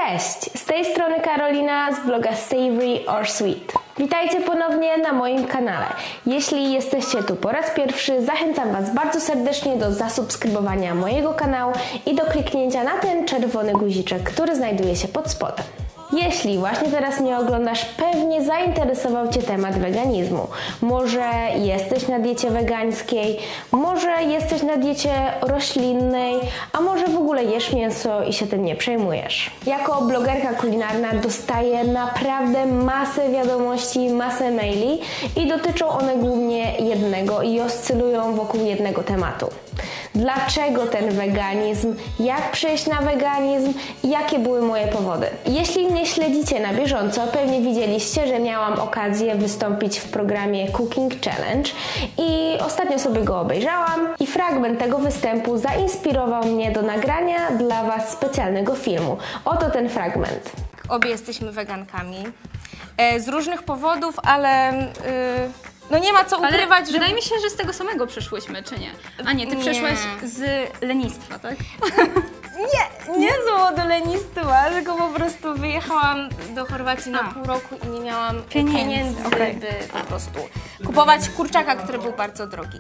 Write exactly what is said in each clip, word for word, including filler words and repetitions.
Cześć! Z tej strony Karolina z bloga Savory or Sweet. Witajcie ponownie na moim kanale. Jeśli jesteście tu po raz pierwszy, zachęcam Was bardzo serdecznie do zasubskrybowania mojego kanału i do kliknięcia na ten czerwony guziczek, który znajduje się pod spodem. Jeśli właśnie teraz mnie oglądasz, pewnie zainteresował Cię temat weganizmu. Może jesteś na diecie wegańskiej, może jesteś na diecie roślinnej, a może w ogóle jesz mięso i się tym nie przejmujesz. Jako blogerka kulinarna dostaję naprawdę masę wiadomości, masę maili i dotyczą one głównie jednego i oscylują wokół jednego tematu. Dlaczego ten weganizm? Jak przejść na weganizm? I jakie były moje powody? Jeśli mnie śledzicie na bieżąco, pewnie widzieliście, że miałam okazję wystąpić w programie Cooking Challenge i ostatnio sobie go obejrzałam i fragment tego występu zainspirował mnie do nagrania dla Was specjalnego filmu. Oto ten fragment. Obie jesteśmy wegankami e, z różnych powodów, ale y, no nie ma co ukrywać, ale że... wydaje mi się, że z tego samego przyszłyśmy, czy nie? A nie, ty Nie. przyszłaś z lenistwa, tak? Nie, nie z powodu lenistwa, tylko po prostu wyjechałam do Chorwacji na A. pół roku i nie miałam Pieniędzy, pieniędzy, okej. by po prostu kupować kurczaka, który był bardzo drogi.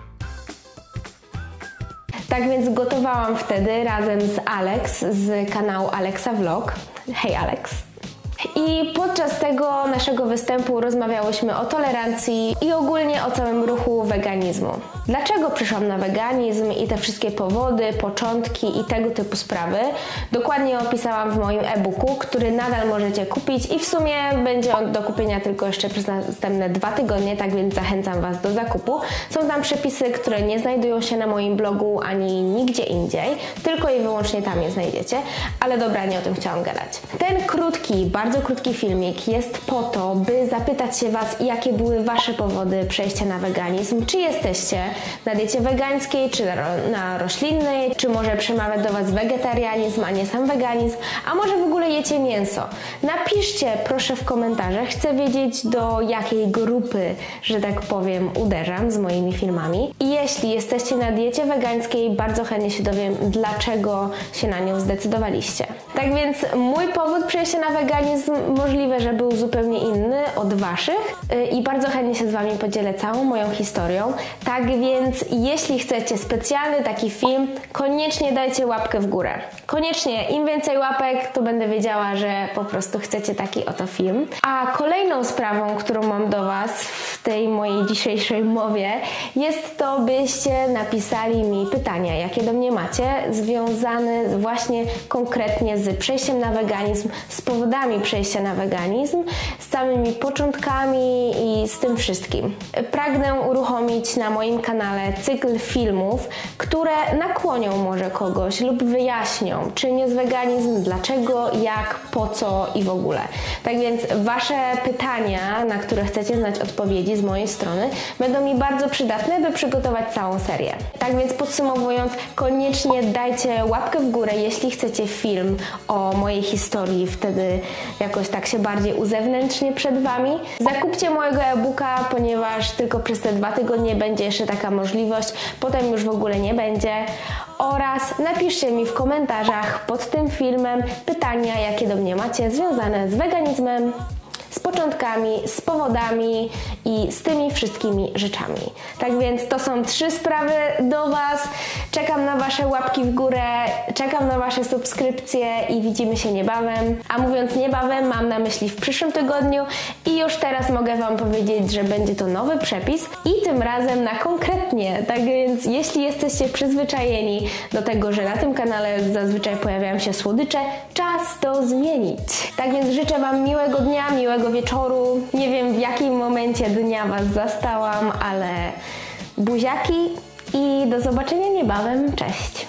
Tak więc gotowałam wtedy razem z Alex z kanału Alexa Vlog. Hej Alex! I podczas tego naszego występu rozmawiałyśmy o tolerancji i ogólnie o całym ruchu weganizmu. Dlaczego przyszłam na weganizm i te wszystkie powody, początki i tego typu sprawy dokładnie opisałam w moim e-booku, który nadal możecie kupić i w sumie będzie on do kupienia tylko jeszcze przez następne dwa tygodnie, tak więc zachęcam Was do zakupu. Są tam przepisy, które nie znajdują się na moim blogu ani nigdzie indziej, tylko i wyłącznie tam je znajdziecie, ale dobra, nie o tym chciałam gadać. Ten krótki, bardzo Bardzo krótki filmik jest po to, by zapytać się Was, jakie były Wasze powody przejścia na weganizm. Czy jesteście na diecie wegańskiej, czy na, na roślinnej, czy może przemawia do Was wegetarianizm, a nie sam weganizm, a może w ogóle jecie mięso. Napiszcie proszę w komentarzach, chcę wiedzieć, do jakiej grupy, że tak powiem, uderzam z moimi filmami. I jeśli jesteście na diecie wegańskiej, bardzo chętnie się dowiem, dlaczego się na nią zdecydowaliście. Tak więc mój powód przejścia na weganizm możliwe, że był zupełnie inny od Waszych i bardzo chętnie się z Wami podzielę całą moją historią. Tak więc jeśli chcecie specjalny taki film, koniecznie dajcie łapkę w górę. Koniecznie, im więcej łapek, to będę wiedziała, że po prostu chcecie taki oto film. A kolejną sprawą, którą mam do Was w tej mojej dzisiejszej mowie, jest to, byście napisali mi pytania, jakie do mnie macie, związane właśnie konkretnie z przejściem na weganizm, z powodami przejścia na weganizm, z samymi początkami i z tym wszystkim. Pragnę uruchomić na moim kanale cykl filmów, które nakłonią może kogoś lub wyjaśnią, czym jest weganizm, dlaczego, jak, po co i w ogóle. Tak więc Wasze pytania, na które chcecie znać odpowiedzi z mojej strony, będą mi bardzo przydatne, by przygotować całą serię. Tak więc podsumowując, koniecznie dajcie łapkę w górę, jeśli chcecie film o mojej historii, wtedy jakoś tak się bardziej uzewnętrznię przed Wami. Zakupcie mojego e-booka, ponieważ tylko przez te dwa tygodnie będzie jeszcze taka możliwość, potem już w ogóle nie będzie. Oraz napiszcie mi w komentarzach pod tym filmem pytania, jakie do mnie macie związane z weganizmem, z początkami, z powodami i z tymi wszystkimi rzeczami. Tak więc to są trzy sprawy do Was. Czekam na Wasze łapki w górę, czekam na Wasze subskrypcje i widzimy się niebawem. A mówiąc niebawem, mam na myśli w przyszłym tygodniu i już teraz mogę Wam powiedzieć, że będzie to nowy przepis i tym razem na konkretnie. Tak więc jeśli jesteście przyzwyczajeni do tego, że na tym kanale zazwyczaj pojawiają się słodycze, czas to zmienić. Tak więc życzę Wam miłego dnia, miłego wieczoru. Nie wiem, w jakim momencie dnia Was zastałam, ale buziaki i do zobaczenia niebawem. Cześć!